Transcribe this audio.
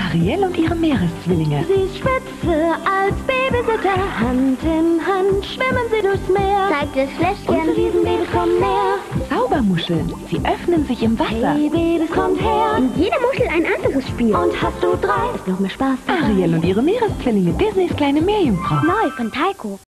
Ariel und ihre Meereszwillinge. Sie ist Spitze als Babysitter. Hand in Hand schwimmen sie durchs Meer. Zeigt das Fläschchen. Und zu diesen Babys kommen näher. Zaubermuscheln. Sie öffnen sich im Wasser. Hey Babys, kommt her. In jeder Muschel ein anderes Spiel. Und hast du 3, ist noch mehr Spaß dabei. Ariel und ihre Meereszwillinge. Disneys kleine Meerjungfrau. Neu von Taiko.